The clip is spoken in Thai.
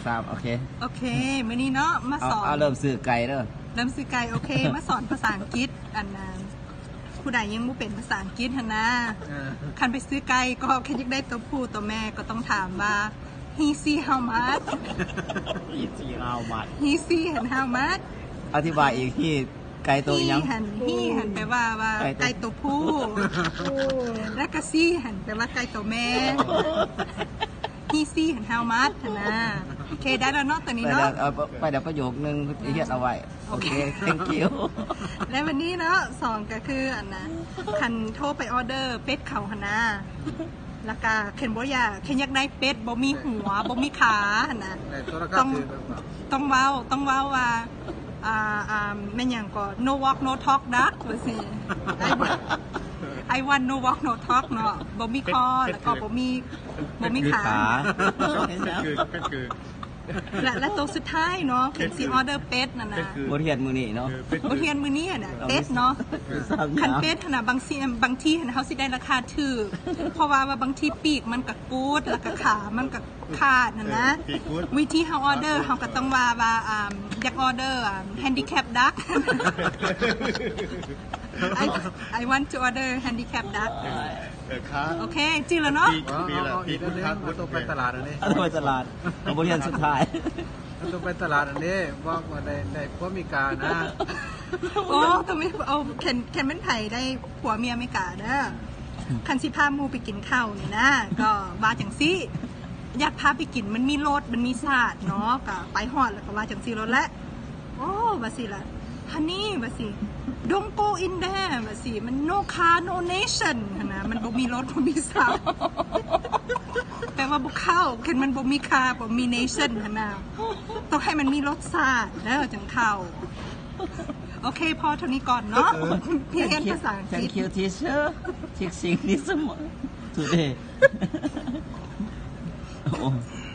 โอเคมื้อนี้เนาะมาสอนเริ่มซื้อไก่เด้อเริ่มซื้อไก่โอเคมาสอนภาษาอังกฤษอันนั้นผู้ใดยังไม่เป็นภาษาอังกฤษนะคันไปซื้อไก่ก็แค่อยากได้ตัวผู้ตัวแม่ก็ต้องถามว่า he see how much he see and how much อธิบายอีกที่ไก่ตัวยัง he หันแปลว่าไก่ตัวผู้และก็ see หันแปลว่าไก่ตัวแม่ he see and how much นะโอเคได้แล้วเนาะตัวนี้เนาะไปเดี๋ยวประโยคนึงเฮียเอาไว้โอเค thank you และวันนี้เนาะสองก็คืออันนะคันโทรไปออเดอร์เป็ดเขาหนะแล้วก็เข็นบ่อยากเข็นอยากได้เป็ดบ่มีหัวบ่มีขานะต้องเว้าว่าแม่นหยังก็ no walk no talk duck ว่าสิI want no walk no talk เนาะบ่มีคอแล้วก็บ่มีขาและตัวสุดท้ายเนาะคือซีออเดอร์เป็ดน่ะนะบทเรียนมือนี้เนาะบทเรียนมือนี้น่ะเป็ดเนาะคันเป็ดน่ะบางทีเฮาสิได้ราคาถูกเพราะว่าบางทีปีกมันก็กูดแล้วก็ขามันก็ขาดน่ะนะวิธีเฮาออเดอร์เฮาก็ต้องว่าอยากออเดอร์ handicap duck I want to order handicap duck โอเคจริงแล้วเนาะปีละต้องไปตลาดอันนี้ต้องไปตลาดบทเรียนสุดท้ายต้องไปตลาดอันนี้บอกว่าได้ผัวมีกานะโอ้ต้องไม่เอาแคนเป็นไผ่ได้ผัวเมียไม่กาเด้อคันสิพามูไปกินข้าวนี่นะก็ว่าจังซี่อยากพาไปกินมันมีรถมันมีศาสตร์เนาะก็ไปฮอดแล้วก็ว่าจังซี่รถและโอ้ว่าสิล่ะฮันนี่ว่าสิdon't go in there ว่าสิมัน no car no nation นะมันบ่มีรถบ่มีศาสตร์แปลว่าบ่เข้าเห็นมันบ่มีคาบ่มี nation นะต้องให้มันมีรถศาสตร์แล้วจังเข้าโอเคพอเท่านี้ก่อนเนาะพี่เรียนภาษาอังกฤษ Thank you teacher teaching this today